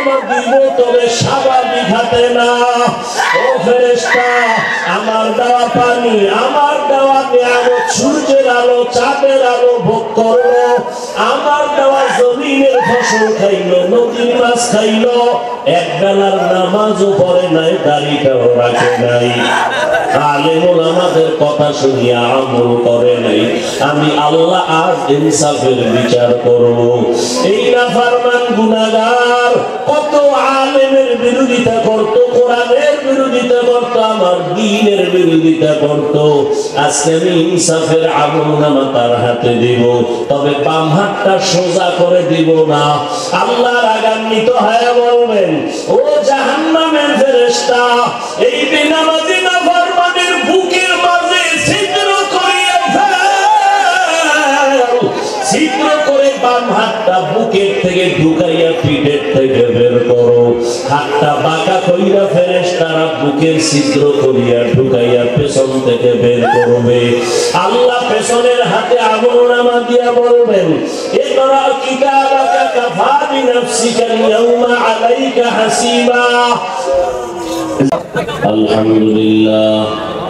দিব তবে স্বাভাবিক হাতে না। ও ফেরেশতা, আমার দেওয়া পানি, আমার দেওয়া নিয়ামত, সূর্যের আলো, চাঁদের আলো ভোগ করলো, আমার দেওয়া জমিনের ফসল খাইলো, নদীর মাছ খাইলো, এক বেলার নামাজও পড়ে নাই, দাড়িটাও রাখে নাই, আলেম ওলামাদের কথা শুনিয়া আমল করে নাই। আমি আল্লাহ আজ ইনসাফের বিচার করব। এই নাফরমান গুনাহগার কত আলেমের বিরোধিতা করত, কোরআনের বিরোধিতা করত, আমার দ্বীনের বিরোধিতা করত। আজকে আমি ইনসাফের আমলনামা তার হাতে দিব, তবে বাম হাতটা সোজা করে দিব না। আল্লাহ রাগান্বিত হয়ে বলবেন, ও জাহান্নামের ফেরেশতা, এই বেনামাজি নাফরমানের বুকের মাঝে ছিদ্র করিয়া ফেল, ছিদ্র করে বাম হাতটা বুকের থেকে ঢুকাইয়া পিঠের থেকে বের করো। হাতটা বাঁকা কইরা ফেরেশতারা বুকের ছিদ্র করিয়া ঢুকাইয়া পেছন থেকে বের করবে। আল্লাহ পেছনের হাতে আমলনামা দিয়া বলবেন, ইকরা কিতাবাকা কাফা বিনাফসিকা আল-ইয়াওমা আলাইকা হাসিবা। আলহামদুলিল্লাহ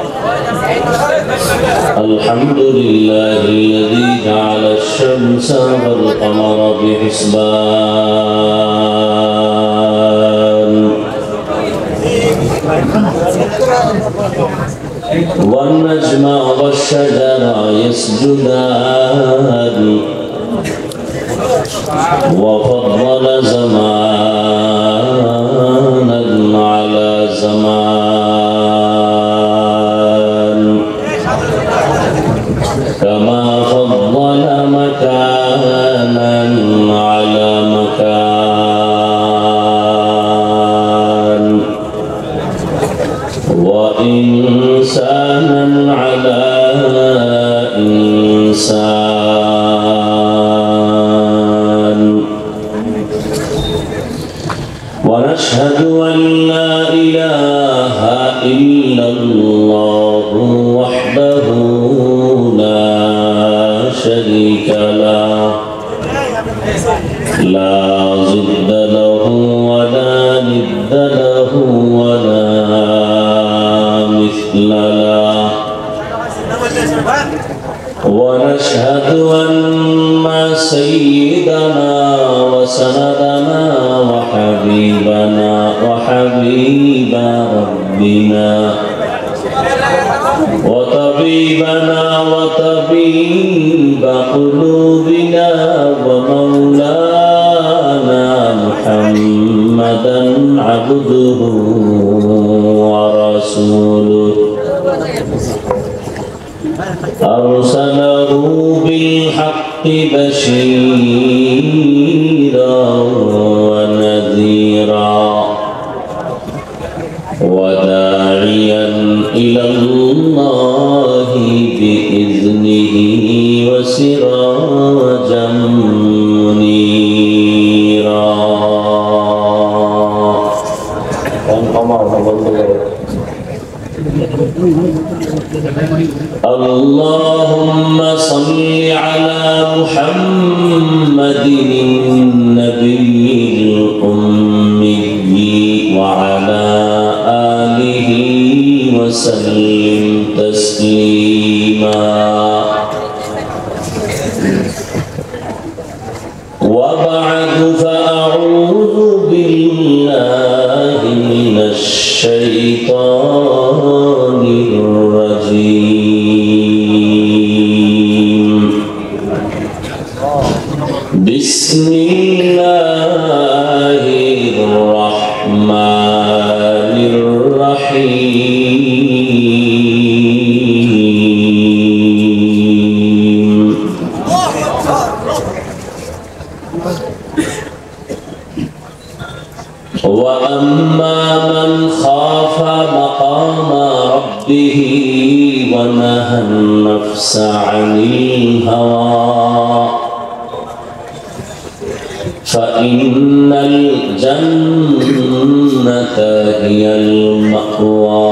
الحمد لله الذي جعل الشمس والقمر بحسبان والنجم والشجر يسجدان وفضل زمانا على زمان كما فضل مكانا على مكان وإنسانا على إنسان ونشهد أن لا إله إلا الله وحده لا شريك له لا ضد له ولا ند له ولا مثل له ونشهد أن سيدنا وسندنا وحبيبنا وحبيب ربنا وطبيبنا وطبيب قلوبنا ومولانا محمدا عبده ورسوله أرسله بالحق بشيرا ونذيرا وداعيا إلى الله بإذنه وسراجا منيرا. اللهم صل على محمد النبي الأمي وعلى آله وسلم تسليما. وبعد فأعوذ بالله من الشيطان الرجيم. بسم الله الرحمن الرحيم. وأما من خاف مقام ربه ونهى النفس عن الهوى فإن الجنة هي المأوى.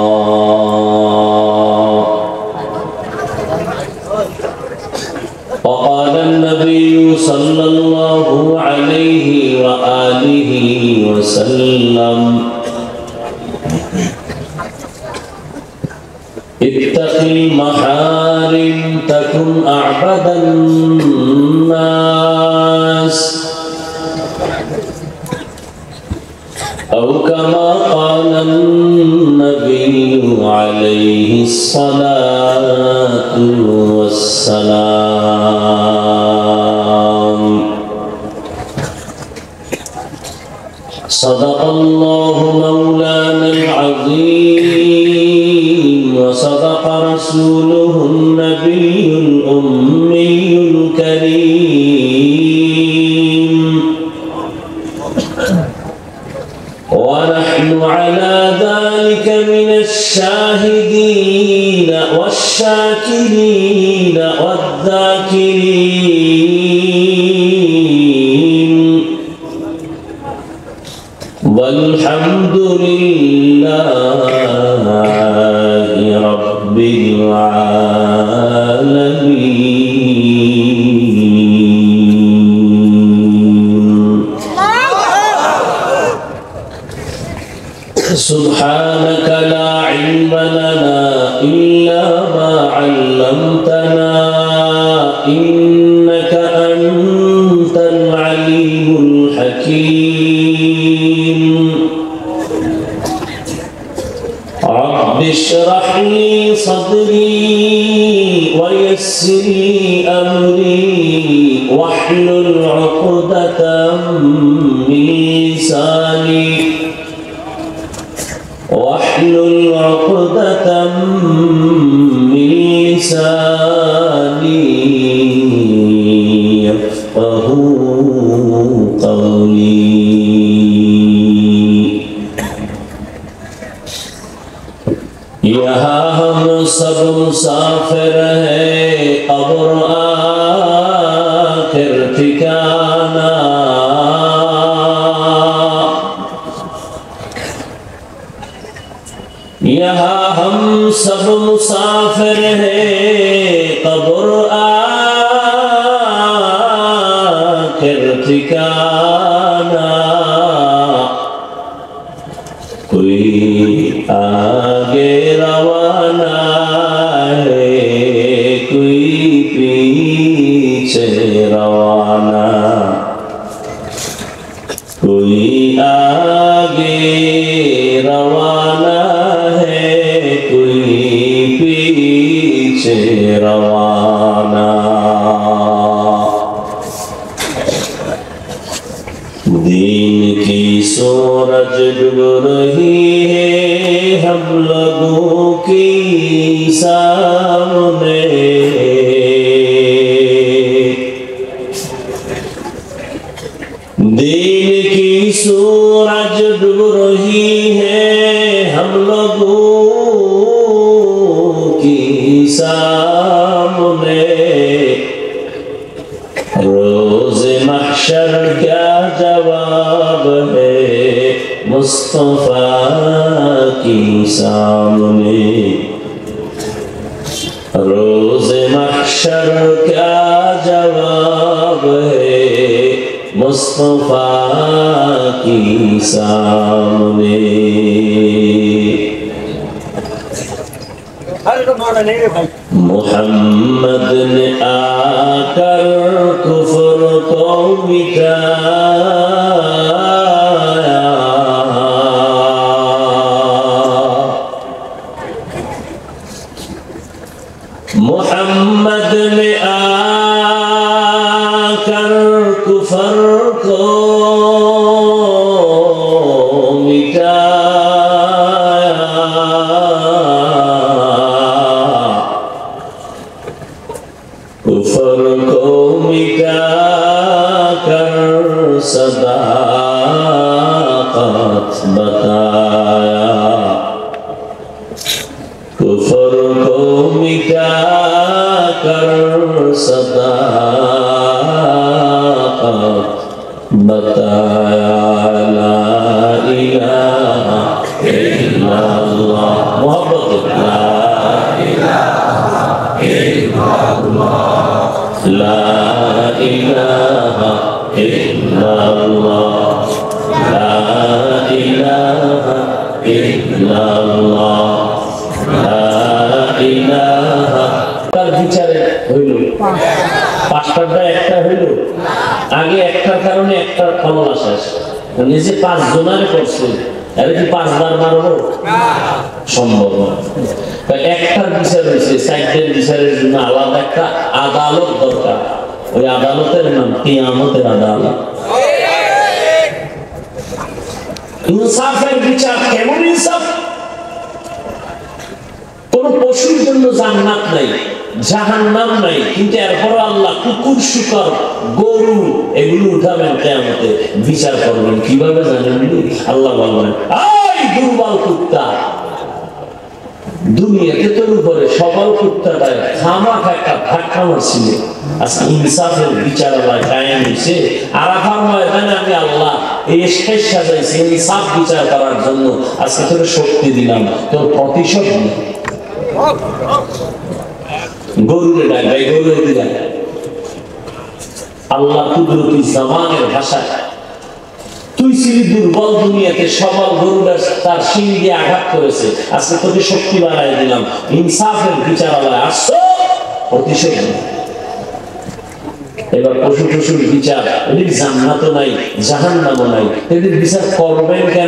وقال النبي صلى الله عليه وآله وسلم اتق المحارم تكن أعبد الناس أو كما قال النبي عليه الصلاة والسلام صدق الله مولانا العظيم وصدق رسوله النبي الأمي الكريم ونحن على ذلك من الشاهدين والشاكرين والذاكرين والحمد لله رب العالمين سبحانك لا علم لنا إلا ما علمتنا إنك أنت العليم الحكيم رب اشرح لي صدري ويسر لي أمري واحلل عقدة من لساني واحلل عقدة من لساني يفقه قولي یہاں ہم سب مسافر ہیں قبر آخر ٹھکانہ یہاں ہم سب مسافر ہیں قبر آخر ٹھکانہ کوئی آگے روانہ ہے کوئی پیچھے روانہ کوئی آگے روانہ روانہ دین کی سورج ڈوب رہی ہے ہم لوگوں کی سامنے دین کی سورج ڈوب رہی ہے ہم لوگوں سامنے روز محشر کیا جواب ہے مصطفیٰ کی سامنے روز محشر کیا جواب ہے مصطفیٰ کی سامنے محمد نے آ کر کفر کو مٹایا محمد نے آ کر کفر کو صداقت بتایا کفر کو مٹا کر صداقت بتایا لا الہ الا اللہ محبت لا الہ الا اللہ لا الہ الا اللہ لا ইলাহা ইল্লাল্লাহ লা ইলাহা। তার বিচারে হইল পাঁচটা, একটা হইল আগে একটার কারণে একটার ক্ষমতা শেষ, নিজে 5 জনারে করছে, আরে কি 5 বার মারবো? সম্ভব না। একটার বিচার হয়েছে, 4দের বিচারের জন্য আলাদা একটা আদালত দরকার। ওই আদালতের নাম কিয়ামতের আদালত। ইনসাফের বিচার কেমন ইনসাফ? কোন পশুর জন্য জান্নাত নাই, জাহান্নাম নাই, কিন্তু এরপর আল্লাহ কুকুর, শুকর, গরু এগুলো উঠাবেন কিয়ামতে, বিচার করবেন। কিভাবে জানেন? আল্লাহ বলবেন, এই দুর্বল কুত্তা, দুনিয়াতে তোর উপরে সবল কুত্তাটায় খামাখা একটা ধাক্কা মারছিল, আজকে ইনসাফের বিচার আল্লাহ কায়েম হয়েছে। আরাফার ময়দানে আমি আল্লাহ এই স্টেজ সাজাইছি ইনসাফ বিচার করার জন্য। আজকে তোর শক্তি দিলাম, তোর প্রতিশোধ নেই। গরুরে ডাকাই, গরুরে দিলাম। আল্লাহ কুদরতি জামানের ভাষায়, তুই ছিলি দুর্বল, দুনিয়াতে সবল, গরুরা তার শিং দিয়ে আঘাত করেছে, আজকে তোকে শক্তি বাড়াই দিলাম। ইনসাফের বিচার আল্লাহ আসছো, প্রতিশোধ নেই। এবার পশু টশুর বিচার, এদের জান্নাতও নাই, জাহান্নামও নাই, এদের বিচার করবেন কেন?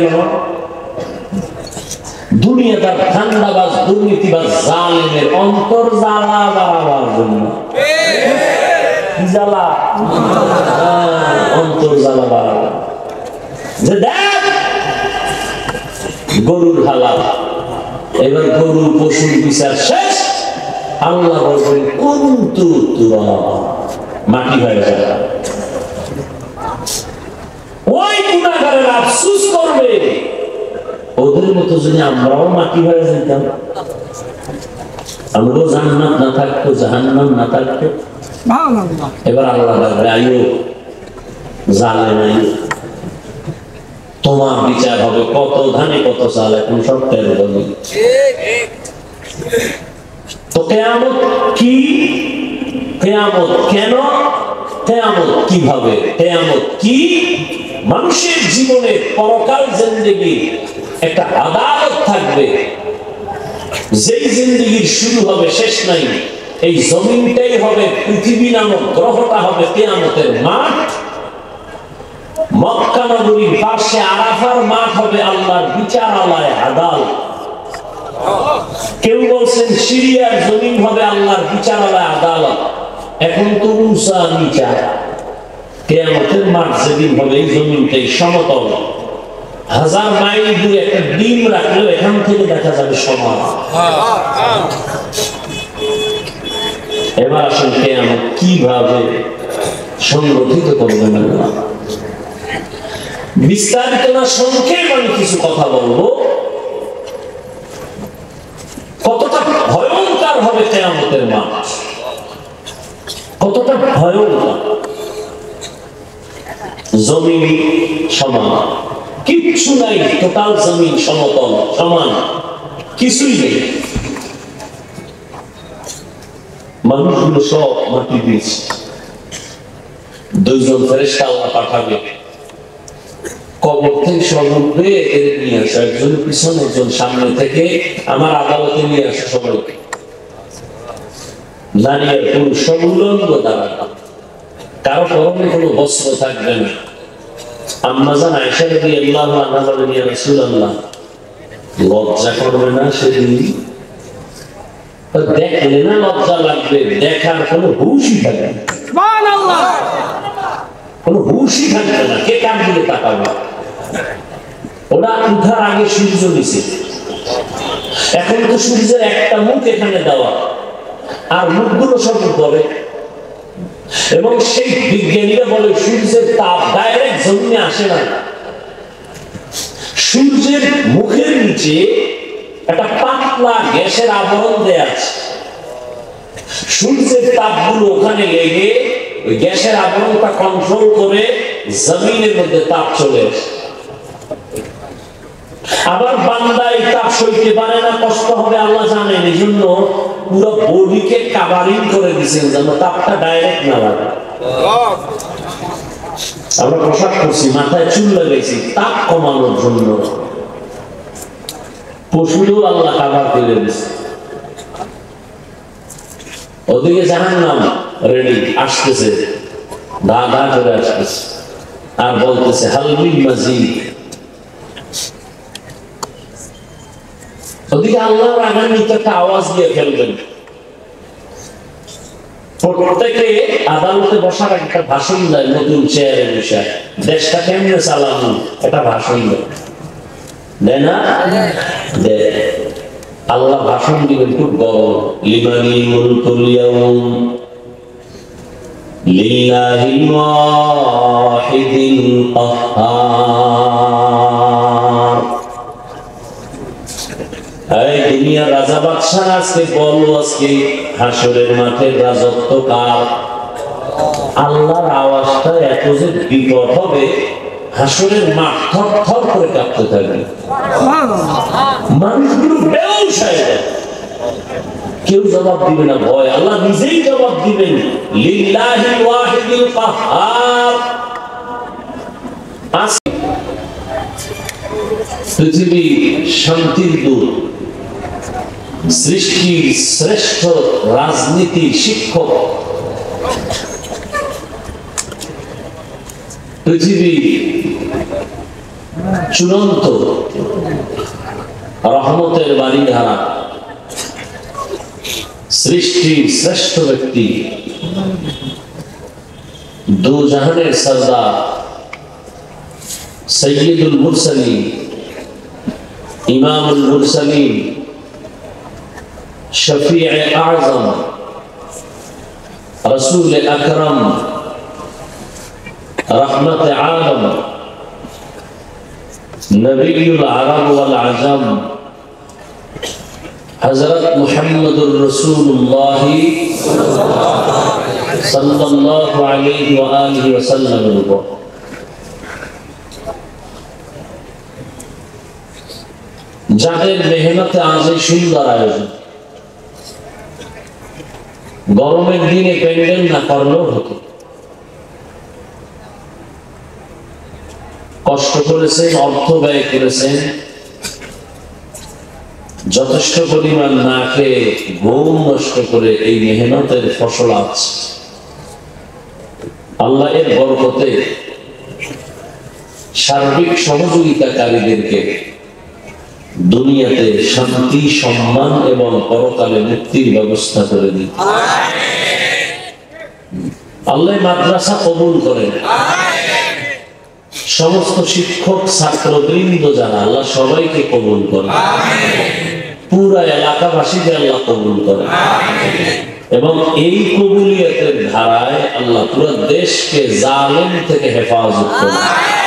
দুনিয়াদার ঠান্ডাবাজ, দুর্নীতিবাজ, জালেমের অন্তর জ্বালা বাড়াবার জন্য। কি জ্বালা? অন্তর জ্বালা বাড়াবার। যে দেখ গরুর হালাল, এবার গরু পশুর বিচার শেষ। আল্লাহ বলবেন কুনতু তুরাবা, মাটি হয়ে যাবে। ওই গুনাহগারের আফসোস করবে, ওদের মতো যদি আমরাও মাটি হয়ে যেতাম, আমরাও জান্নাত না থাকতো, জাহান্নাম না থাকতো। এবার আল্লাহ বলবে, আইয়ো জালেম, আইয়ো, তোমার বিচার হবে। কত ধানে কত চাল, এখন সব টের হবে। তো কিয়ামত কি? কিয়ামত কেন? কিয়ামত কিভাবে? কিয়ামত কি? মানুষের জীবনে পরকাল জিন্দেগি একটা আদালত থাকবে, যেই জিন্দেগির শুরু হবে শেষ নাই। এই জমিনটাই হবে, পৃথিবী নামক গ্রহটা হবে কিয়ামতের মাঠ। মক্কা নগরীর পাশে আরাফার মাঠ হবে আল্লাহর বিচারালয়, আদালত। কেউ বলছেন সিরিয়ার জমিন হবে আল্লাহর বিচারালয়, আদালত। এখন তো উঁচা নিচা, কিয়ামতের মাঠ যেদিন হবে এই জমিনটাই সমতল। 1000 মাইল দূরে একটা ডিম রাখলেও এখান থেকে দেখা যাবে সমান। এবার আসলে কিয়ামত কিভাবে সংগঠিত করবেন আল্লাহ? বিস্তারিত না, সংক্ষেপে আমি কিছু কথা বলবো। কতটা ভয়ঙ্কর হবে কিয়ামতের মাঠ, কতটা ভয়ঙ্কর। জমিন সমান, কিচ্ছু নাই, টোটাল জমিন সমতল সমান, কিছুই নেই। মানুষগুলো সব মাটি দিয়েছে। 2 জন ফেরেশতা আল্লাহ পাঠাবে, কবর থেকে সব উঠবে, এদের নিয়ে আসো, একজন পিছনে একজন সামনে থেকে আমার আদালতে নিয়ে আসো সবাইকে। নারী আর পুরুষ সব উলঙ্গ দাঁড়াবে, কারো পরনে কোনো বস্ত্র থাকবে না। আম্মা জান আয়েশা রাদিয়াল্লাহু আনহা বলেন, ইয়া রাসূলুল্লাহ, লজ্জা করবে না সেদিন? দেখলে না লজ্জা লাগবে, দেখার কোনো হুঁশই থাকবে না। সুবহানাল্লাহ, কোনো হুঁশই থাকবে না, কে কার দিকে তাকাবে? ওরা উঠার আগে সূর্য নিচে, এখন তো সূর্যের একটা মুখ এখানে দেওয়া, আর মুখগুলো সব উপরে। এবং সেই বিজ্ঞানীরা বলে সূর্যের তাপ ডাইরেক্ট জমিনে আসে না, সূর্যের মুখের নিচে একটা পাতলা গ্যাসের আবরণ দেয়া আছে। সূর্যের তাপগুলো ওখানে লেগে ওই গ্যাসের আবরণটা কন্ট্রোল করে জমিনের মধ্যে তাপ চলে আসে। আবার বান্দা এই তাপ সইতে পারে না, কষ্ট হবে আল্লাহ জানেন, এই জন্য পুরো বডিকে কাভারিং করে দিয়েছেন যেন তাপটা ডাইরেক্ট না লাগে। আমরা পোশাক করছি, মাথায় চুল লাগাইছি তাপ কমানোর জন্য, পশুরও আল্লাহ কাভার করে দিচ্ছে। ওদিকে জাহান্নাম রেডি আসতেছে, ধা ধা করে আসতেছে, আর বলতেছে হালবিল মাজিদ। ওদিকে আল্লাহর আগামীতে একটা আওয়াজ দিয়ে ফেলবেন। প্রত্যেকে আদালতে বসার একটা ভাষণ দেয়, নতুন চেয়ারে বসে দেশটা কেমনে চালানো একটা ভাষণ দেয় না? দেয়। আল্লাহ ভাষণ দিবেন খুব বড়, লিমানিল মুলকুল ইয়াউম লিল্লাহিল ওয়াহিদিল কাহ্হার। এই দুনিয়ার রাজা বাদশা আজকে বলো, আজকে হাসরের মাঠের রাজত্ব কার? আল্লাহর আওয়াজটা এত যে বিকট হবে, হাসরের মাঠ থর থর করে কাঁপতে থাকবে, মানুষগুলো বেহুশ হয়ে যাবে, কেউ জবাব দিবে না, ভয়। আল্লাহ নিজেই জবাব দিবেন, লিল্লাহিল ওয়াহিদিল কাহ্হার। পৃথিবী শান্তির দূত, সৃষ্টির শ্রেষ্ঠ রাজনীতি শিক্ষক, পৃথিবী চূড়ান্ত রহমতের বাড়িধারা, সৃষ্টির শ্রেষ্ঠ ব্যক্তি, দু জাহানের সরদার, সৈয়দুল মুরসালিন, ইমামুল মুরসালিন, শফিয়ে আযম, রাসূল আকরাম, রহমতে আলম, নবীউল আরব ওয়াল আজম, হযরত মুহাম্মদুর রাসূলুল্লাহ সাল্লাল্লাহু আলাইহি ওয়া আলিহি ওয়াসাল্লাম। যাদের মেহনতে আজ এই সুন্দর আয়োজন, গরমের দিনে প্যান্ডেল না করলেও হতো, কষ্ট করেছেন, অর্থ ব্যয় করেছেন, যথেষ্ট পরিমাণ না খেয়ে ঘুম নষ্ট করে এই মেহনতের ফসল আছে। আল্লাহ এর বরকতে সার্বিক সহযোগিতাকারীদেরকে দুনিয়াতে শান্তি, সম্মান এবং পরকালে মুক্তির ব্যবস্থা করে দিন। আল্লাহ মাদ্রাসা কবুল করেন, সমস্ত শিক্ষক ছাত্রবৃন্দ যারা, আল্লাহ সবাইকে কবুল করেন, পুরা এলাকাবাসীকে আল্লাহ কবুল করেন, এবং এই কবুলিয়তের ধারায় আল্লাহ পুরো দেশকে জালেম থেকে হেফাজত করেন।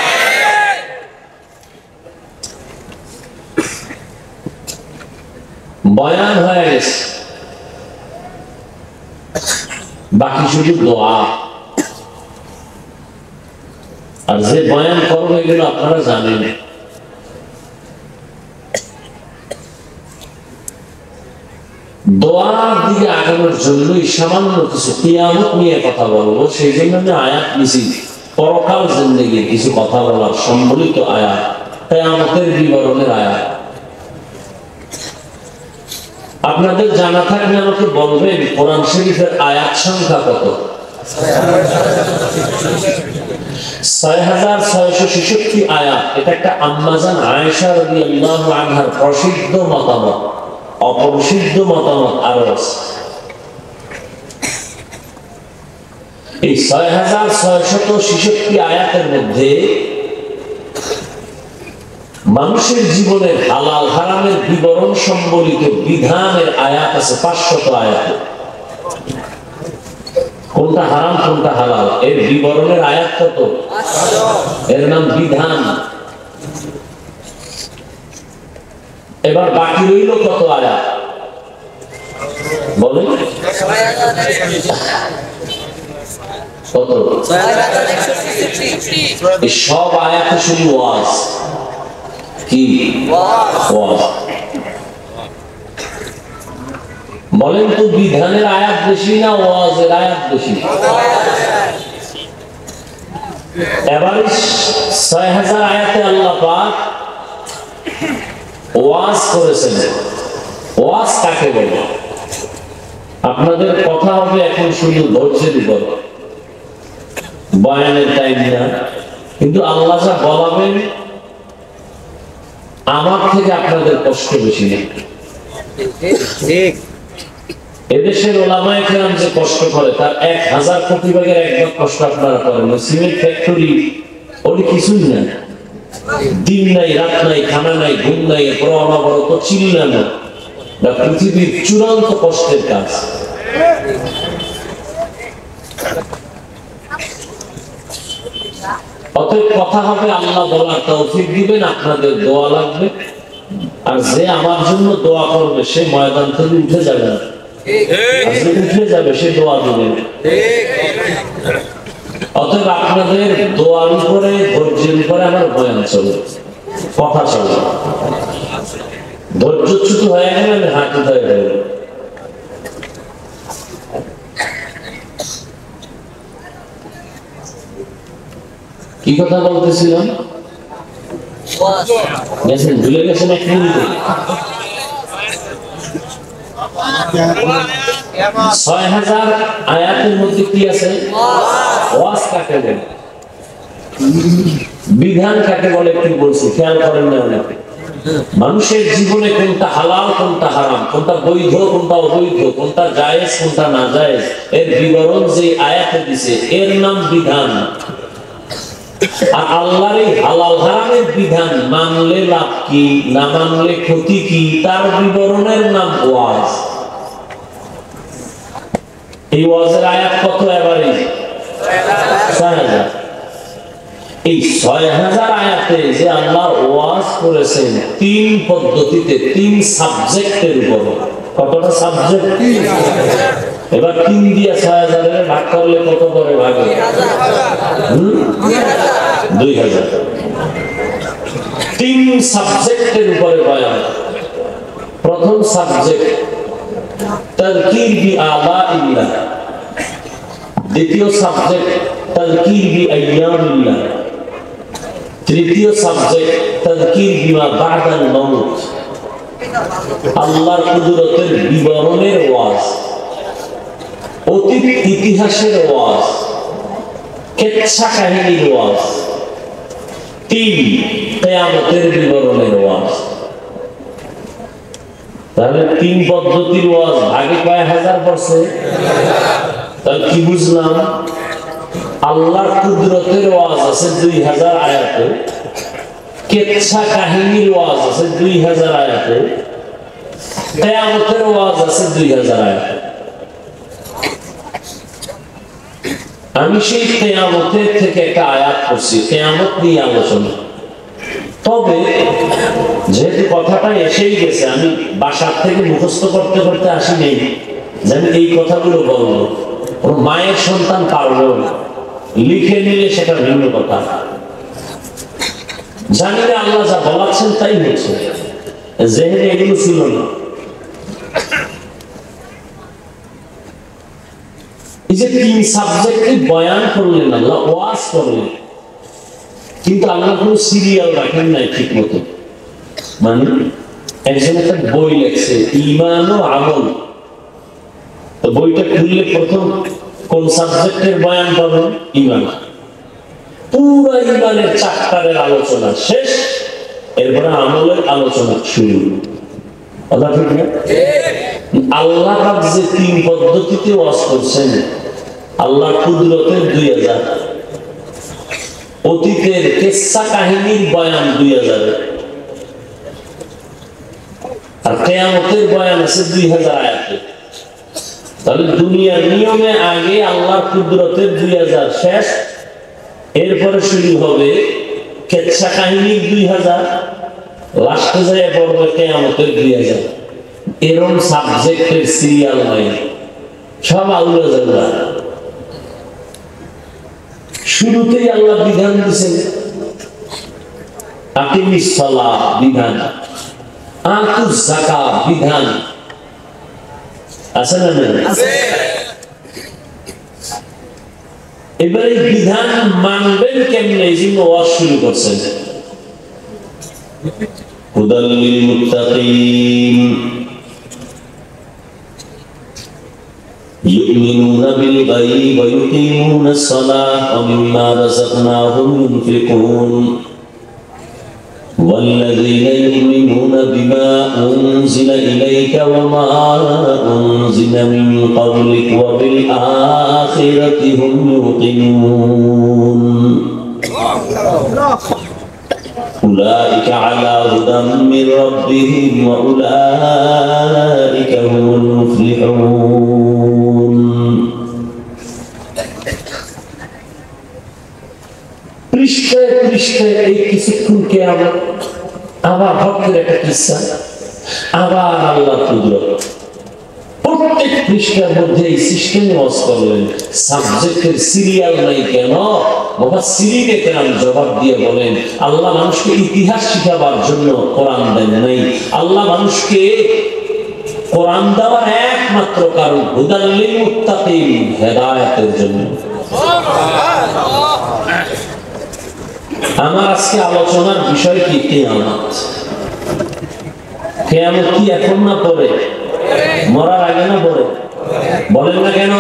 বয়ান হয়ে গেছে, বাকি শুধু দোয়া। আর যে বয়ান করবে এগুলো আপনারা জানেন। দোয়ার দিকে আগানোর জন্যই সামান্য কিছু কিয়ামত নিয়ে কথা বলবো, সেই জন্য আমি আয়াত নিছি, পরকাল জিন্দেগির কিছু কথা বলার সম্বলিত আয়াত, কিয়ামতের বিবরণের আয়াত। আপনাদের জানা থাকলে আমাকে বলবেন কোরআন শরীফের আয়াত সংখ্যা কত? ৬৬৬৬ আয়াত। এটা একটা আম্মাজান আয়েশা রাদিয়াল্লাহু আনহার প্রসিদ্ধ মতামত, অপ্রসিদ্ধ মতামত আরো আছে। এই ৬৬৬৬ আয়াতের মধ্যে মানুষের জীবনের হালাল হারামের বিবরণ সম্বলিত বিধানের আয়াত আছে ৫০০ আয়াত। কোনটা হারাম কোনটা হালাল এর বিবরণের আয়াত কত? এর নাম বিধান। এবার বাকি রইল কত আয়াত বলেন? কত? সব আয়াতে শুধু ওয়াজ। কি ওয়াজ? বলেন তো বিধানের আয়াত বেশি না ওয়াজের আয়াত বেশি? এবারে ৬০০০ আয়াতে আল্লাহ পাক ওয়াজ করেছেন। ওয়াজ কাকে বলে? আপনাদের কথা হবে এখন শুধু ধৈর্যের উপর, বয়ানের টাইম না, কিন্তু আল্লাহ যা বলাবেন আমার থেকে আপনাদের কষ্ট বেশি নেই। এদেশের ওলামায়ে কেরাম যে কষ্ট করে তার ১,০০০ কোটি ভাগের ১ ভাগ কষ্ট আপনারা করেন। সিমেন্ট ফ্যাক্টরি ওটি কিছুই না, দিন নাই রাত নাই, খানা নাই, ঘুম নাই, এরপর অনবরত চিল্লানো, পৃথিবীর চূড়ান্ত কষ্টের কাজ। অতএব কথা হবে, আল্লাহ বলার তৌফিক দিবেন, আপনাদের দোয়া লাগবে। আর যে আমার জন্য দোয়া করবে সে ময়দান থেকে উঠে যাবে না, উঠে যাবে সে দোয়া দিবে। অতএব আপনাদের দোয়ার উপরে, ধৈর্যের উপরে আমার বয়ান চলে, কথা চলে। ধৈর্যচ্যুত হয়ে গেলে আমি হাঁটু হয়ে গেল। কি কথা বলতেছিলাম? গেছেন, ভুলে গেছেন এক মিনিটে। ৬০০০ আয়াতের মধ্যে কি আছে? ওয়াজ কাকে বলে, বিধান কাকে বলে একটু বলছি, খেয়াল করেন না অনেকে। মানুষের জীবনে কোনটা হালাল, কোনটা হারাম, কোনটা বৈধ, কোনটা অবৈধ, কোনটা জায়েজ, কোনটা না জায়েজ, এর বিবরণ যে আয়াতে দিছে এর নাম বিধান। আর আল্লাহর এই হালাল হারামের বিধান মানলে লাভ কি, না মানলে ক্ষতি কি, তার বিবরণের নাম ওয়াজ। এই ওয়াজের আয়াত কত? এবারে ৬০০০। এই ৬০০০ আয়াতে যে আল্লাহ ওয়াজ করেছেন ৩ পদ্ধতিতে, ৩ সাবজেক্টের উপর। কতটা সাবজেক্ট? এবার ৩ দিয়ে ৬০০০ এর ভাগ করলে কত করে ভাগে? ২০০০। ৩ সাবজেক্টের উপরে বয়ান। প্রথম সাবজেক্ট তাযকির বিআলাইল্লাহ, দ্বিতীয় সাবজেক্ট তাযকির বিআইয়ামিল্লাহ, তৃতীয় সাবজেক্ট তাযকির বিমা বা'দাল মাউত, আল্লাহর কুদরতের বিবরণের ওয়াজ, অতীত ইতিহাসের ওয়াজ, কিচ্ছা কাহিনীর ওয়াজ, ৩ কিয়ামতের বিবরণের ওয়াজ। তাহলে ৩ পদ্ধতির ওয়াজ, ভাগে কয় হাজার পড়ছে? তাহলে কি বুঝলাম? আল্লাহর কুদরতের ওয়াজ আছে ২০০০ আয়াতে, কিচ্ছা কাহিনীর ওয়াজ আছে ২০০০ আয়াতে, কিয়ামতের ওয়াজ আছে ২০০০ আয়াতে। আমি সেই কিয়ামতের থেকে একটা আয়াত পড়ছি, কিয়ামত নিয়ে আলোচনা। তবে যেহেতু কথাটা এসেই গেছে, আমি বাসার থেকে মুখস্থ করতে করতে আসি নেই যে আমি এই কথাগুলো বলবো। মায়ের সন্তান পারবো, লিখে নিলে সেটা ভিন্ন কথা। জানি না আল্লাহ যা বলাচ্ছেন তাই হচ্ছে, জেহেনে এগুলো ছিল না। এই যে ৩ সাবজেক্টে বয়ান করলেন আল্লাহ, ওয়াজ করলেন, কিন্তু আল্লাহ কোনো সিরিয়াল রাখেন নাই ঠিক মতো। মানে একজন একটা বই লেখছে, ঈমান ও আমল, তো বইটা খুললে প্রথম কোন সাবজেক্টের বয়ান পাবেন? ঈমান। পুরো ঈমানের চ্যাপ্টারের আলোচনা শেষ, এরপরে আমলের আলোচনা শুরু। কথা ঠিক না? আল্লাহ পাক যে ৩ পদ্ধতিতে ওয়াজ করছেন, আল্লাহ কুদরতের ২০০০, অতীতের কিচ্ছা কাহিনীর বয়ান ২০০০, আর কিয়ামতের বয়ান আছে ২০০০ আয়াতে। তাহলে দুনিয়ার নিয়মে আগে আল্লাহর কুদরতের ২০০০ শেষ, এরপরে শুরু হবে কিচ্ছা কাহিনীর ২০০০, লাস্টে যায় পড়বে কিয়ামতের ২০০০। এরকম সাবজেক্টের সিরিয়াল নাই, সব আল্লাহ জাল্লাহ। শুরুতেই আল্লাহ বিধান দিয়েছেন, আকিমিস সালাহ বিধান, আতুজ যাকাত বিধান, আছে না? এবারে বিধান মানবেন কেমনে এই জন্য ওয়াজ শুরু করছেন হুদাল লিল মুত্তাকিন يؤمنون بالغيب ويقيمون الصلاة ومما رزقناهم ينفقون والذين يؤمنون بما أنزل إليك وما أنزل من قبلك وبالآخرة هم يوقنون أولئك على هدى من ربهم وأولئك هم المفلحون পৃষ্ঠায় পৃষ্ঠায় এই কিছুক্ষণকে আবার ভক্তের একটা কিসসা আবার আল্লাহ কুদরত প্রত্যেক পৃষ্ঠার মধ্যে এই সিস্টেম ওয়াজ করলেন সাবজেক্টের সিরিয়াল নাই কেন বাবা সিরিয়ালে কেন জবাব দিয়ে বলেন আল্লাহ মানুষকে ইতিহাস শিখাবার জন্য কোরআন দেন নাই আল্লাহ মানুষকে কোরআন দেওয়ার একমাত্র কারণ হুদাল লিল মুত্তাকিন হেদায়েতের জন্য আমার আজকে আলোচনার বিষয় কি কিয়ামত কিয়ামত কি এখন না পরে মরার আগে না পরে বলেন না কেন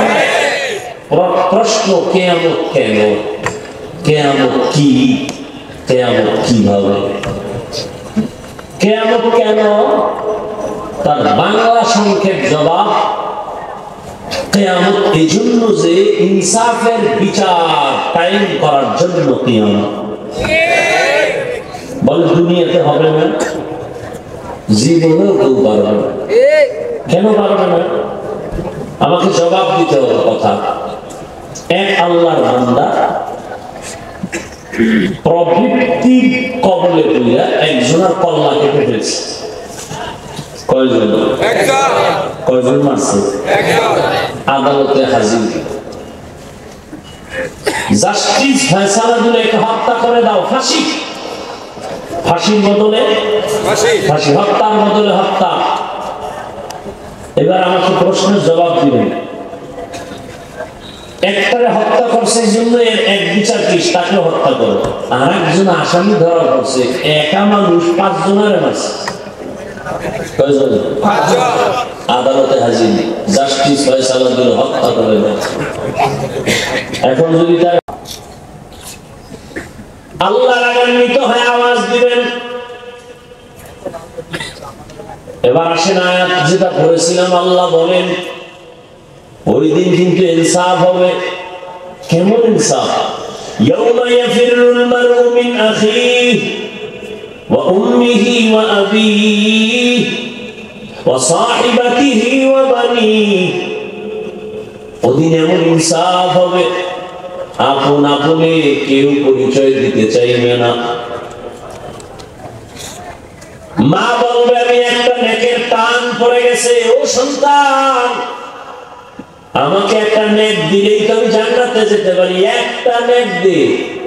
প্রশ্ন কিয়ামত কেন কিয়ামত কি কিয়ামত কিভাবে কিয়ামত কেন তার বাংলা সংক্ষেপ জবাব কিয়ামত এজন্য যে ইনসাফের বিচার কায়েম করার জন্য কিয়ামত বল দুনিয়াতে হবে না জীবনেও কেউ পারবে না কেন পারবে না আমাকে জবাব দিতে হবে কথা এক আল্লাহর বান্দা প্রবৃত্তির কবলে পড়িয়া একজনের কল্লা কেটে ফেলছে কয়জন কয়জন মারছে আদালতে হাজির জাস্টিস ফয়সালা দিলে একে হত্যা করে দাও ফাঁসি ফাঁসির বদলে ফাঁসি হত্যার বদলে হত্যা এবার আমাকে প্রশ্নের জবাব দিবেন একটারে হত্যা করছে এই জন্য এক বিচার কি তাকে হত্যা করো আর একজন আসামি ধরা পড়ছে একা মানুষ 5 জনের মারছে কয়জন আদালতে হাজির জাস্টিস ফয়সালা দিল হত্যা করে দেয় এখন যদি তার আল্লাহ রাগান্বিত হয়ে আওয়াজ দিবেন এবার আসেন আয়াত যেটা পড়েছিলাম আল্লাহ বলেন ওই দিন কিন্তু ইনসাফ হবে কেমন ইনসাফ ইয়াউমা ইয়াফিরুল মারউ মিন আখিহি ওয়া উম্মিহি ওয়া আবিহি ওয়া সাহিবাতিহি ওয়া বানিহি ওদিন এমন ইনসাফ হবে আপন আপনে কেউ পরিচয় দিতে চাইবে না মা বলবে আমি একটা নেকের টান পড়ে গেছে ও সন্তান আমাকে একটা নেক দিলেই তো আমি জান্নাতে যেতে পারি একটা নেক দে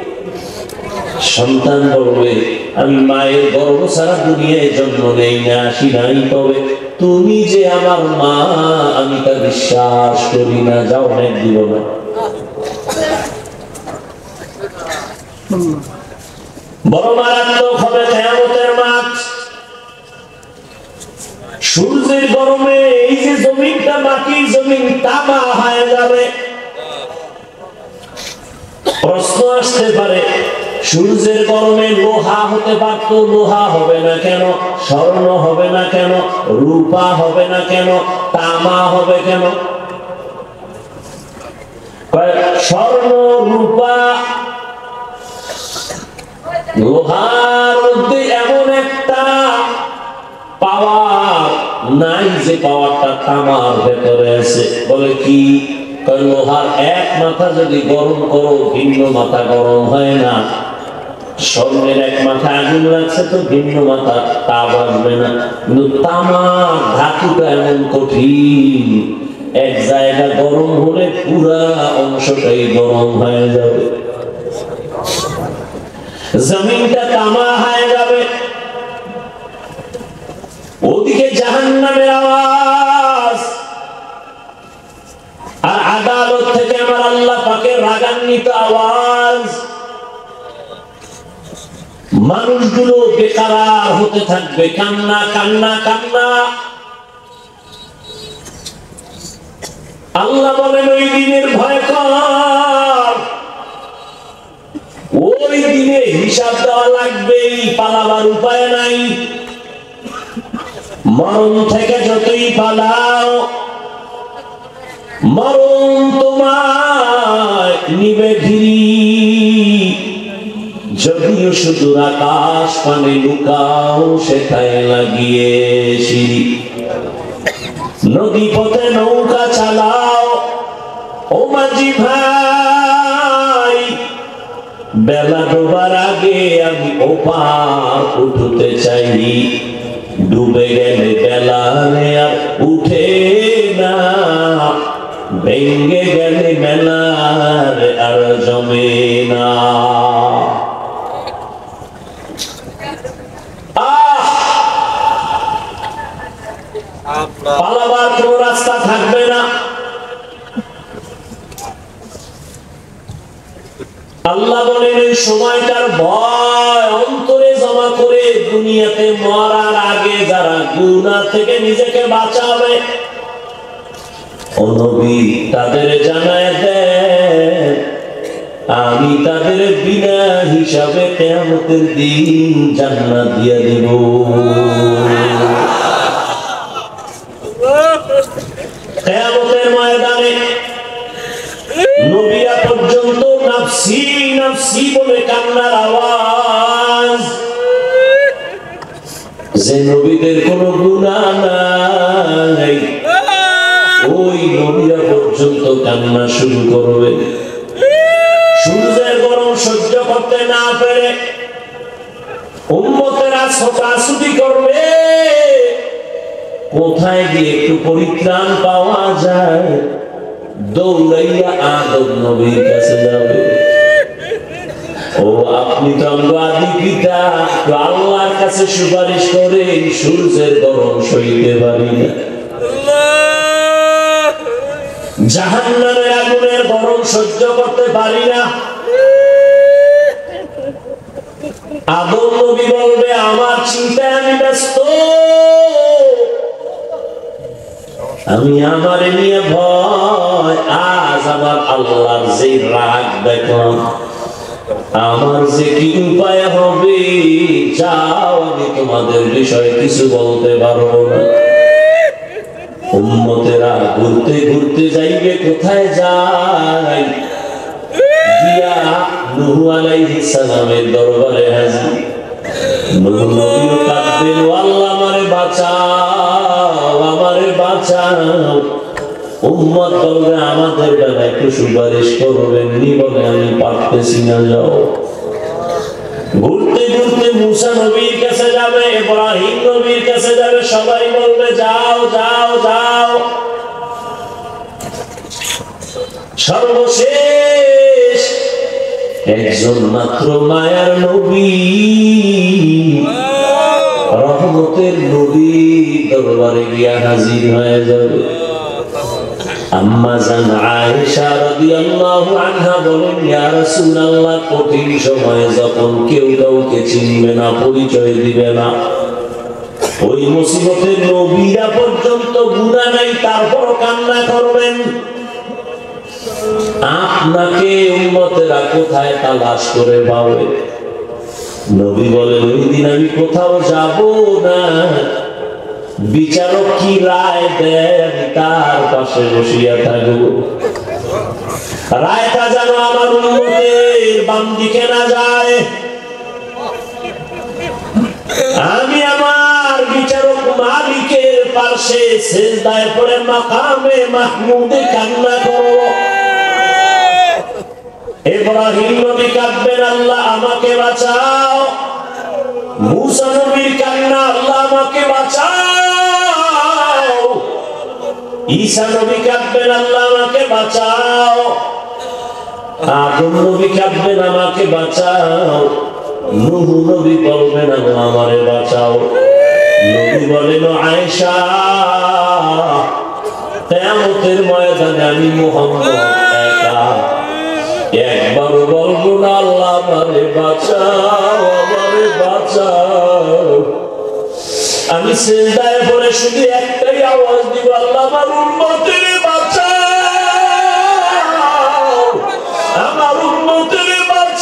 সন্তান বলবে আমি মায়ের গর্ভ ছাড়া দুনিয়ায় জন্ম নেই না আসি নাই তবে তুমি যে আমার মা আমি তা বিশ্বাস করি না যাও নেক দিব না বড় মারাত্মক হবে কিয়ামতের মাঠ সূর্যের গরমে এই যে জমিনটা মাটির জমিন তামা হয়ে যাবে প্রশ্ন আসতে পারে সূর্যের গরমে লোহা হতে পারতো লোহা হবে না কেন স্বর্ণ হবে না কেন রূপা হবে না কেন তামা হবে কেন স্বর্ণ রূপা লোহার মধ্যে এমন একটা পাওয়ার নাই যে পাওয়ারটা তামার ভেতরে আছে বলে কি লোহার এক মাথা যদি গরম করো ভিন্ন মাথা গরম হয় না স্বর্ণের এক মাথা আগুন লাগছে তো ভিন্ন মাথা তাপ আসবে না কিন্তু তামার ধাতুটা এমন কঠিন এক জায়গা গরম হলে পুরা অংশটাই গরম হয়ে যাবে জমিনটা তামা হয়ে যাবে ওদিকে জাহান্নামের আওয়াজ আর আদালত থেকে আমার আল্লাহ পাকের রাগান্বিত আওয়াজ, মানুষগুলো বেকারার হতে থাকবে, কান্না কান্না কান্না। আল্লাহ বলেন ওই দিনের ভয় কর, ওই দিনে হিসাব দেওয়া লাগবেই, পালাবার উপায় নাই। মরণ থেকে যতই পালাও, মরণ তোমায় নিবে ঘিরি। যদিও শুধু আকাশ পানে লুকাও, সেটাই লাগিয়ে সিঁড়ি। নদী পথে নৌকা চালাও ও মাঝি ভাই, বেলা ডোবার আগে আমি ওপার উঠতে চাই। ডুবে গেলে বেলা আর উঠে না, ভেঙ্গে গেলে মেলার আর জমে না। পালাবার কোন রাস্তা থাকবে না। আল্লাহ বলেন এই সময়টার ভয় অন্তরে জমা করে দুনিয়াতে মরার আগে যারা গুনাহ থেকে নিজেকে বাঁচাবে, ও নবী তাদের জানায় দেন আমি তাদের বিনা হিসাবে কিয়ামতের দিন জান্নাত দিয়ে দেব। কিয়ামতের ময়দানে নবীরা পর্যন্ত নাফসি নাফসি বলে কান্নার আওয়াজ। যে নবীদের কোনো গুনাহ নাই, ওই নবীরা পর্যন্ত কান্না শুরু করবে। সূর্যের গরম সহ্য করতে না পেরে উম্মতেরা ছোটাছুটি করবে, কোথায় গিয়ে একটু পরিত্রাণ পাওয়া যায়, দৌড়াইয়া আদম নবীর কাছে যাবে। ও আপনি তো আদি পিতা, আল্লাহর কাছে সুপারিশ করে সূর্যের গরম সইতে পারি না, জাহান্নামের আগুনের গরম সহ্য করতে পারি না। আদম নবী বলবে আমার চিন্তায় আমি ব্যস্ত, আমি আমার নিয়ে ভয়। আজ আমার আল্লাহর যে রাগ দেখলাম, আমার যে কি উপায় হবে, যাও আমি তোমাদের বিষয়ে কিছু বলতে পারবো না। উম্মতেরা ঘুরতে ঘুরতে যাইবে, কোথায় যায়, গিয়া নূহ আলাইহিস সালামের দরবারে হাজির। নূহ নবীও কাঁদবেন, ও আল্লাহ আমারে বাঁচাও, আমারে বাঁচাও। উম্মত বলবে আমাদের বেলা একটু সুপারিশ করবেন নি, বলে আমি পারতেছি না, যাও। ঘুরতে ঘুরতে মুসা নবীর কাছে যাবে, ইব্রাহিম নবীর কাছে যাবে, সবাই বলবে যাও যাও যাও। সর্বশেষ একজন মাত্র মায়ার নবী, রহমতের নবী দরবারে গিয়া হাজির হয়ে যাবে। আম্মা জান আয়েশা রাদিয়াল্লাহু আনহা বলেন, ইয়া রাসূলুল্লাহ, কঠিন সময়ে যখন কেউ কাউকে চিনবে না, পরিচয় দিবে না, ওই মুসিবতের নবীরা পর্যন্ত গুনাহ নাই, তারপর কান্না করবেন, আপনাকে উম্মতেরা কোথায় তালাশ করে পাবে? নবী বলেন ওই দিন আমি কোথাও যাব না, বিচারক কি রায় দেয় আমি তার পাশে বসিয়া থাকব। রায়টা যেন আমার উম্মতের বাম দিকে না যায়। আমি আমার বিচারক মালিকের পাশে সিজদায় পড়ে মাকামে মাহমুদে কান্না করব। ইব্রাহিম নবী কাঁদবেন, আল্লাহ আমাকে বাঁচাও। মুসা নবীর কান্না, আল্লাহ আমাকে বাঁচাও। ঈসা নবী কাঁদবেন, আল্লাহ আমাকে বাঁচাও। আদম নবী কাঁদবেন, আমাকে বাঁচাও। নূহ নবী বলবেন, আল্লাহ আমারে বাঁচাও। নবী বলেন, আয়েশা, কিয়ামতের ময়দানে আমি মুহাম্মদ একা, একবারও বলবো না আল্লাহ আমারে বাঁচাও, আমারে বাঁচাও। আমি সিজদায় পড়ে শুধু একটাই আওয়াজ দিব, আল্লাহ আমার উম্মতের বাঁচাও, আমার উম্মতের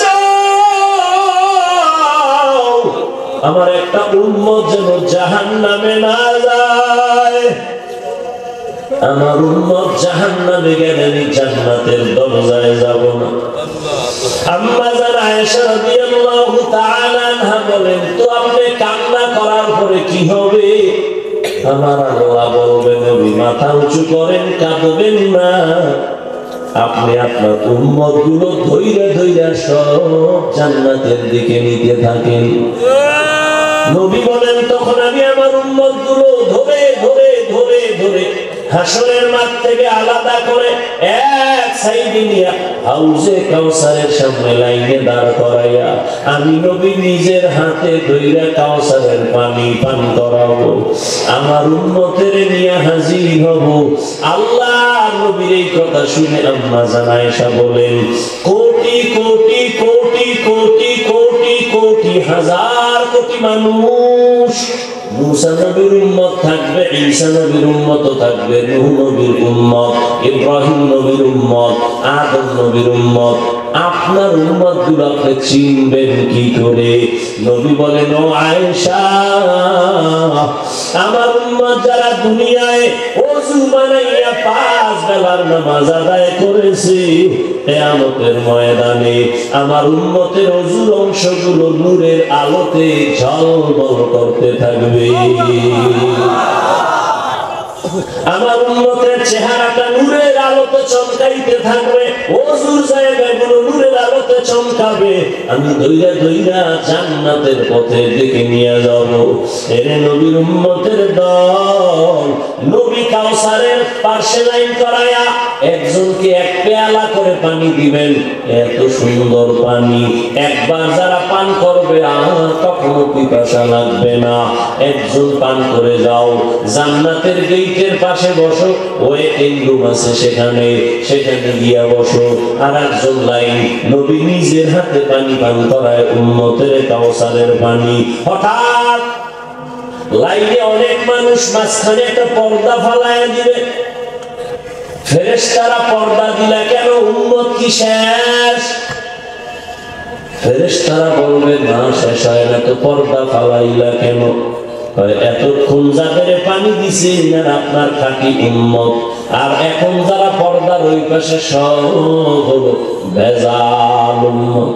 বাঁচাও। আমার একটা উম্মত যেন জাহান্নামে না যায়, আমার উম্মত জাহান্নামে গেলে আমি জান্নাতের দরজায় যাব না। আম্মা জান আয়েশা রাদিয়াল্লাহু তাআলা আনহা বলেন, তো আপনি কান্না করার পরে কি হবে? আমার আল্লাহ বলবেন, নবী মাথা উঁচু করেন, কাঁদবেন না, আপনি আপনার উম্মত গুলো ধৈর্য ধৈর্য সব জান্নাতের দিকে নিতে থাকেন। নবী বলেন, তখন আমি আমার উম্মত গুলো ধরে ধরে ধরে ধরে হাসরের মাঠ থেকে আলাদা করে এক সাইডে নিয়ে হাউজে কাউসারের সামনে লাইনে দাঁড় করাইয়া আমি নবী নিজের হাতে ধইরা কাউসারের পানি পান করাবো, আমার উম্মতের নিয়ে হাজির হব। আল্লাহ নবীর এই কথা শুনে আম্মা জান আয়েশা বলেন, কোটি কোটি কোটি কোটি কোটি কোটি হাজার কোটি মানুষ, মুসা নবীর উম্মত থাকবে, ঈসা নবীর উম্মত থাকবে, নূহ নবীর উম্মত, ইব্রাহিম নবীর উম্মত, আদম নবীর উম্মত। আপনার উম্মত গুলো আপনি চিনবেন কি করে? নবী বলেন, ও আয়েশা, আমার উম্মত যারা দুনিয়ায় ওযু বানাইয়া 5 বেলার নামাজ আদায় করেছে, কিয়ামতের ময়দানে আমার উম্মতের ওযুর অংশগুলো নূরের আলোতে ঝলমল করতে থাকবে। আমার উম্মতের চেহারাটা নূরের আলোতে চমকাইতে থাকবে, ওযুর জায়গাগুলো নূরের আলোতে চমকাবে। আমি দইরা দইরা জান্নাতের পথে ডেকে নিয়ে যাব। এরে নবীর উম্মতের দল, নবী কাউসারের পাশে লাইন করায়া একজনকে এক পেয়ালা করে পানি দিবেন, এত সুন্দর পানি একবার যারা পান করবে আর কখনো পিপাসা লাগবে না। একজন পান করে যাও, জান্নাতের গেটের পাশে বসো, ওয়েটিং রুম আছে সেখানে, সেখানে গিয়া বসো। আর একজন লাইন, নবী নিজের হাতে পানি পান করায় উম্মতের কাউসারের পানি। হঠাৎ লাইনে অনেক মানুষ, মাঝখানে একটা পর্দা ফালায়া দিবে। ফেরেশতারা পর্দা দিলা কেন? উম্মত কি শেষ? ফেরেশতারা বলবে, না শেষ হয় না তো, পর্দা ফালাইলা কেন? এতক্ষণ যাদের পানি দিছে এরা আপনার খাঁটি উম্মত, আর এখন যারা পর্দার ওই পাশে সব হলো ভেজাল উম্মত।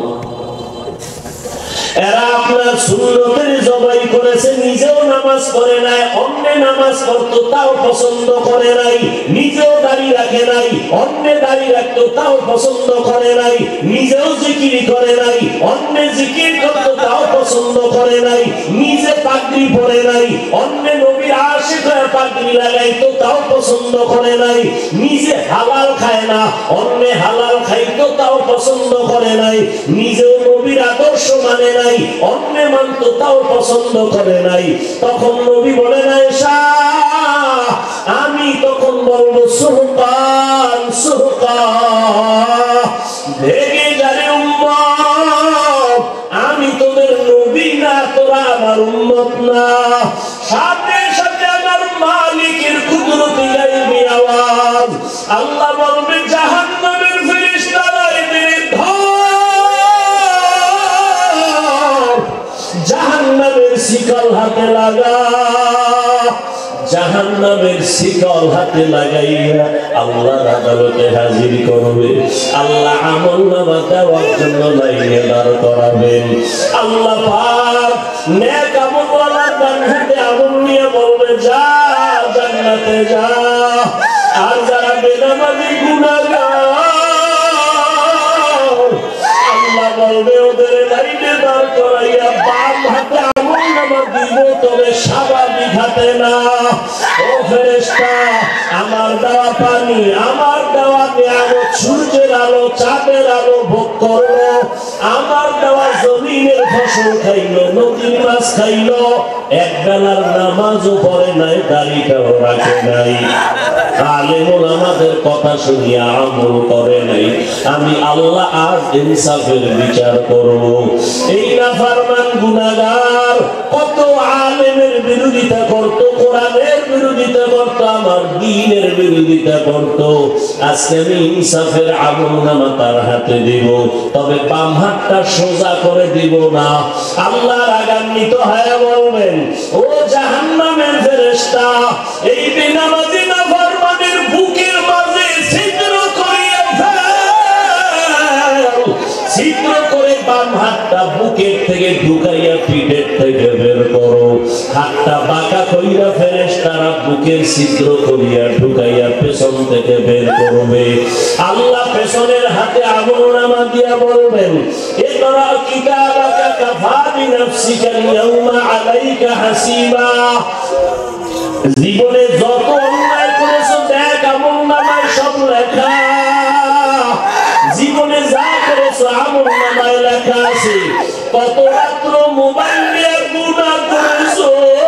এরা আপনার সুন্নতের জবাই করেছে, নিজেও নামাজ পড়ে নাই, অন্য নামাজ পড়তো তাও পছন্দ করে নাই, নিজেও দাড়ি রাখে নাই, অন্য দাড়ি রাখতো তাও পছন্দ করে নাই, নিজেও জিকির করে নাই, অন্য জিকির করতো তাও পছন্দ করে নাই, নিজে পাগড়ি পরে নাই, অন্য নবীর আশিক হয়ে পাগড়ি লাগাইতো তাও পছন্দ করে নাই, নিজে হালাল খায় না, অন্য হালাল খাইতো তাও পছন্দ করে নাই, নিজেও নবীর আদর্শ মানে নাই, অন্য মানতো তাও পছন্দ করে নাই। তখন নবী বলেন, আয়েশা, আমি তখন বলবো, সুহকান সুহকান, ভেগে যারে উম্মত, আমি তোদের নবী না, তোরা আমার উম্মত না। সাথে সাথে আমার মালিকের কুদরতি গায়বী আওয়াজ, আল্লাহ বলবে, জাহান্নামের ফেরেশতারা এদের জাহান্নামের শিকল হাতে লাগা, জাহান্নামের শিকল হাতে লাগাইয়া আল্লাহর আদালতে হাজির করবে। আল্লাহ আমলনামা দেওয়ার জন্য লাইনে দাঁড় করাবেন। আল্লাহ পাক নেক আমলওয়ালার ডান হাতে আমল নিয়ে বলবে, যা জান্নাতে যা। আর যারা বেনামাজি গুনাহগার, আল্লাহ বলবে, ওদের লাইনে দাঁড় করাইয়া বাম হাতে আমলনামা দিব, তবে স্বাভাবিক হাতে না। ও ফেরেশতা, আমার দেওয়া পানি, আমার দেওয়া নিয়ামত, সূর্যের আলো, চাঁদের আলো ভোগ করলো, আমার দেওয়া জমিনের ফসল খাইলো, নদীর মাছ খাইলো, এক বেলার নামাজও পড়ে নাই, দাড়িটাও রাখে নাই। আলেম ওলামাদের কথা শুনিয়া আমল করে নাই, আমি আল্লাহ আজ ইনসাফের বিচার করব। এই নাফরমান গুনাহগার কত আলেমের বিরোধিতা করত, কোরআনের বিরোধিতা করত, আমার দ্বীনের বিরোধিতা করত। আজকে আমি ইনসাফের আমলনামা তার হাতে দিব, তবে বাম হাতটা সোজা করে দিব না। আল্লাহ রাগান্বিত হয়ে বলবেন, ও জাহান্নামের ফেরেশতা, এই বেনামাজি নাফরমানের বুকের মাঝে ছিদ্র করিয়া ফেল, ছিদ্র করে বাম হাতটা বুকের থেকে ঢুকাইয়া পিঠের থেকে বের করো। হাতটা বাঁকা কইরা ফেরেশতারা বুকের ছিদ্র করিয়া ঢুকাইয়া পেছন থেকে বের করবে। আল্লাহ পেছনের হাতে আমলনামা দিয়া বলবেন, ইকরা কিতাবাকা কাফা বিনাফসিকা আল-ইয়াওমা আলাইকা হাসিবা। জীবনে যত অন্যায় করেছো দেখ আমলনামায় সব লেখা, জীবনে যা করেছো আমলনামায় লেখা আছে। কত রাত্র মোবাইল নিয়ে গুনাহ করেছো,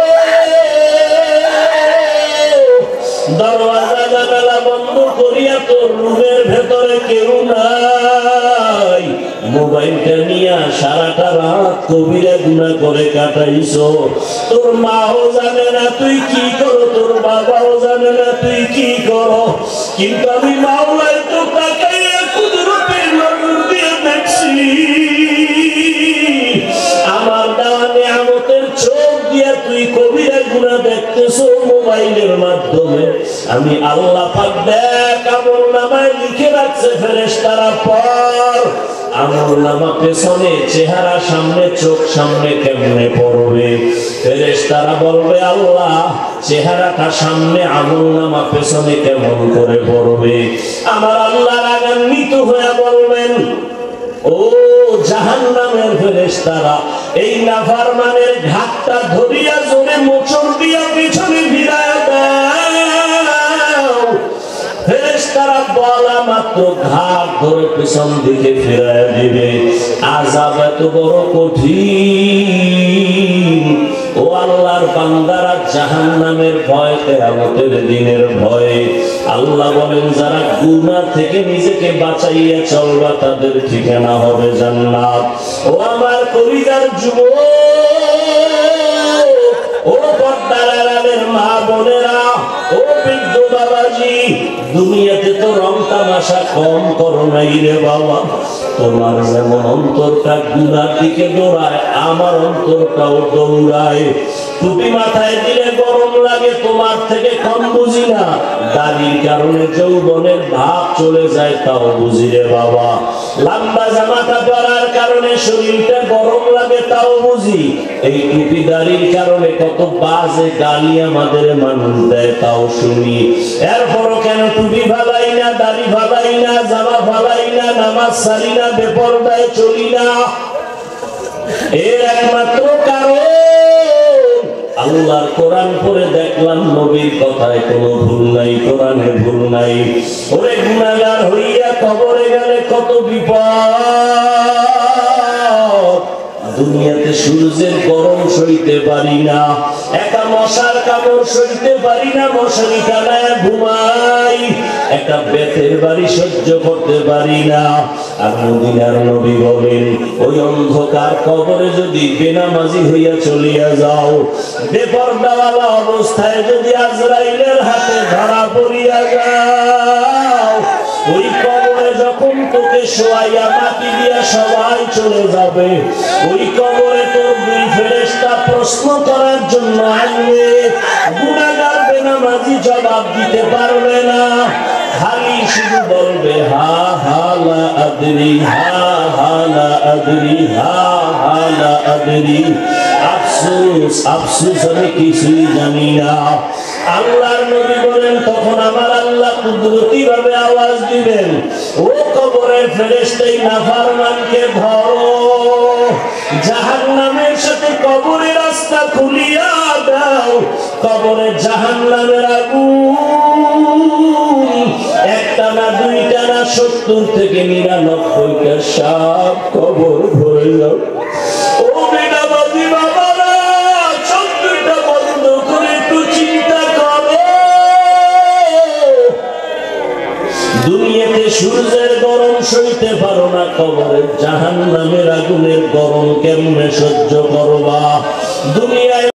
দরওয়াজা জানালা বন্ধ করিয়া তোর রুমের ভেতরে কেউ নাই, মোবাইলটা নিয়ে সারাটা রাত কবিরা গুনাহ করে কাটাইছো। তোর মাও জানে না তুই কি করো, তোর বাবাও জানে না তুই কি করো, কিন্তু আমি মাওলার তো তাকাইয়া কুদরতের নজর দিয়ে দেখছি। আমার দেওয়া নিয়ামতের চোখ দিয়া তুই কবিরা গুনাহ দেখতেছো মোবাইলের মাধ্যমে। আমি আল্লাহ পাক দেখ আমলনামায় লিখে রাখছে ফেরেশতারা পর। আমলনামা পেছনে, চেহারা সামনে, চোখ সামনে কেমনে পড়বে? ফেরেশতারা বলবে, আল্লাহ চেহারাটা সামনে, আমলনামা পেছনে কেমন করে পড়বে? আমার আল্লাহ রাগান্বিত হয়ে বলবেন, ও জাহান্নামের ফেরেশতারা, এই নাফরমানের ঘাটটা ধরিয়া জোরে মোচড় দিয়া পিছনে ফিরায়া দাও। ফেরেশতারা বলা মাত্র ঘাট ধরে পিছন দিকে ফিরায়া দিবে। আযাব এত বড় কঠিন, ও আল্লাহর বান্দারা, জাহান্নামের ভয়, কিয়ামতের দিনের ভয়। আল্লাহ বলেন, যারা গুনাহ থেকে নিজেকে বাঁচাইয়া চলবা তাদের ঠিকানা হবে জান্নাত। ও আমার কলিজার যুবক, ও পর্দার আড়ালের মা বোনেরা, ও বৃদ্ধ বাবাজি, দুনিয়াতে তো রং তামাশা কম করো নাই রে বাবা। তোমার যেমন অন্তরটা গুনার দিকে দৌড়ায়, আমার অন্তরটাও দৌড়ায়। টুপি মাথায় দিলে গরম লাগে, তোমার থেকে কম বুঝি না। দাড়ির কারণে যৌবনের ভাব চলে যায়, তাও বুঝি রে বাবা। লম্বা জামাটা পরার কারণে শরীরটা গরম লাগে, তাও বুঝি। এই টুপি দাড়ির কারণে কত বাজে গালি আমাদের মানুষ দেয়, তাও শুনি। এরপরও কেন টুপি ফালাই না, দাড়ি ফালাই না, জামা ফালাই না, নামাজ সারি না, বেপরদায় চলি না? এর একমাত্র কারণ আল্লাহর কোরআন পড়ে দেখলাম নবীর কথায় কোনো ভুল নাই, কোরআনে ভুল নাই। ওরে গুনাহগার হইয়া কবরে গেলে কত বিপদ। দুনিয়াতে সূর্যের গরম সইতে পারি না, একটা মশার কামড় সইতে পারি না, মশারি টানায় ঘুমাই, একটা বেতের বাড়ি সহ্য করতে পারি না। আর মদিনার নবী বলেন, ওই অন্ধকার কবরে যদি বেনামাজি হইয়া চলিয়া যাও, বেপরদাওয়ালা অবস্থায় যদি আজরাইলের হাতে ধরা পড়িয়া যাও, ওই কবরে যখন তোকে শোয়াইয়া মাটি দিয়া সবাই চলে যাবে, ওই কবরে তোর দুই ফেরেশতা প্রশ্ন করার জন্য আসবে। গুনাহগার বেনামাজি জবাব দিতে পারবে না, খালি শুধু বলবে, হা হা লা আদরি, হা হা লা আদরি, হা হা লা আদরি। আফসোস, আফসোস, আমি কিছুই জানি না। আল্লাহর নবী বলেন, তখন আমার আল্লাহ কুদরতি ভাবে আওয়াজ দিবেন, ও কবরের ফেরেশতা, নাফরমানকে ধরো, জাহান্নামের সাথে কবরের রাস্তা খুলিয়া দাও। কবরে জাহান্নামের আগুন একটা না, দুইটা না, 70 থেকে 99টা সাপ কবর ভরে যাও। ও বেনামাজি বাবারা, চোখটা বন্ধ করে একটু চিন্তা করো। কবরে জাহান্নামের আগুনের গরম কেমনে সহ্য করবা? দুনিয়ায়